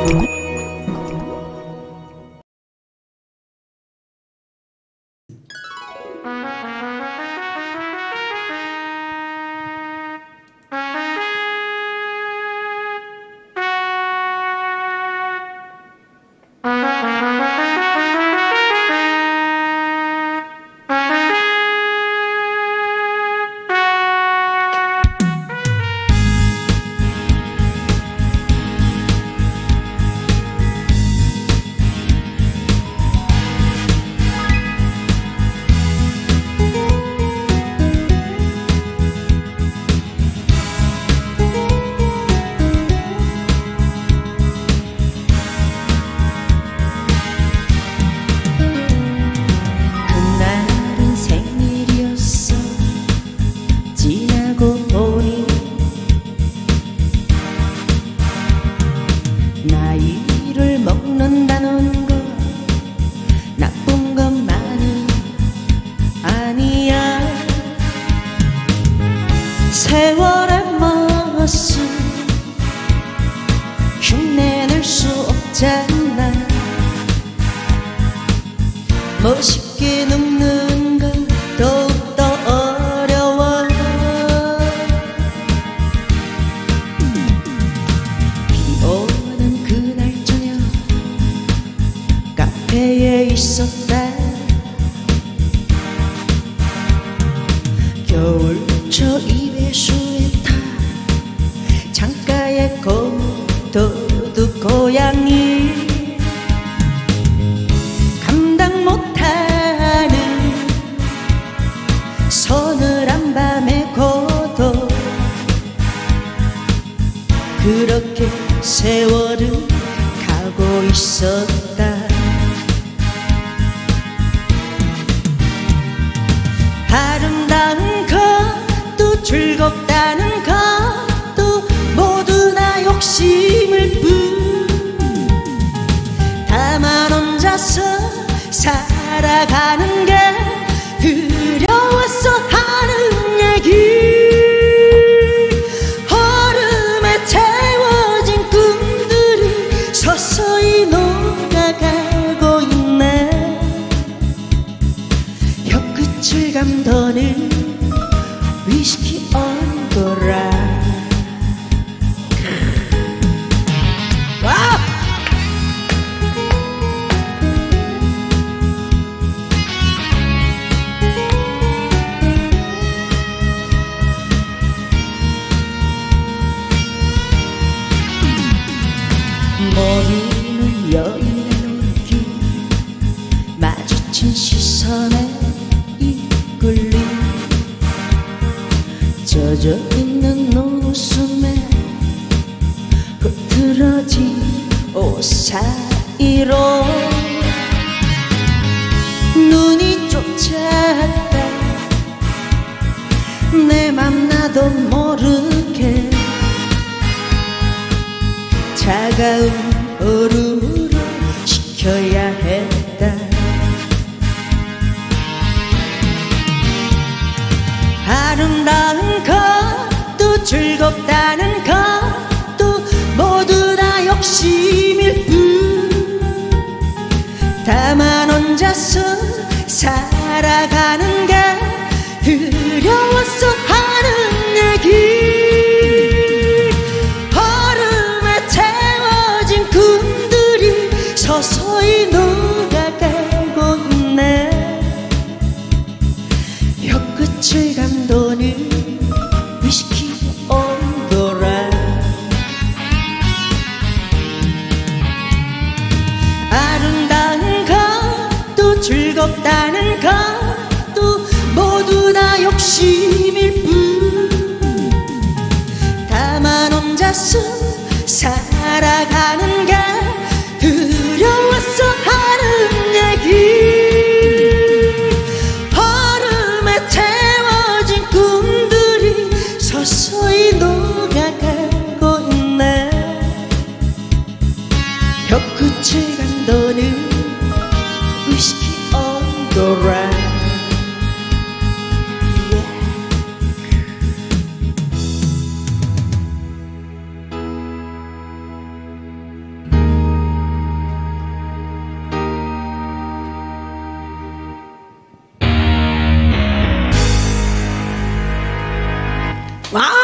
멋있게 눕는 건 더욱더 어려워. 비 오는 그날 저녁 카페에 있었다. 겨울철 입에 스웨터, 창가에 거울 도둑 고양이, 감당 못하는 서늘한 밤의 고독. 그렇게 세월은 가고 있었다. 아름다운 것도 즐겁다는 것도 모두 나 욕심일 뿐. 다만 혼자서 살아가는 게 두려워서 하는 얘기. 얼음에 태워진 꿈들이 서서히 녹아가고 있네. 혀끝을 감도는 위스키 언더라. 모르는 여인의 눈길, 마주친 시선에 이끌림, 젖어있는 눈웃음에 흐트러진 옷 사이로 눈이 쫓아왔다. 내 맘 나도 모르게 차가운 얼음으로 식혀야 했다. 아름다운 것도 즐겁다는 것도 모두 다 욕심일 뿐. 다만 혼자서 살아가는 게 두려워서 하는 얘기. 서서히 녹아가고 있네. 혀끝을 감도는 위스키 언더라. 아름다운 것도 즐겁다는 것도 모두 다 욕심일 뿐. 다만 혼자서 살아가는 게 두려워서 하는 얘기. 얼음에 태워진 꿈들이 서서히 녹아가고 있네. 혀끝을 감도는 위스키 언더라. 와우!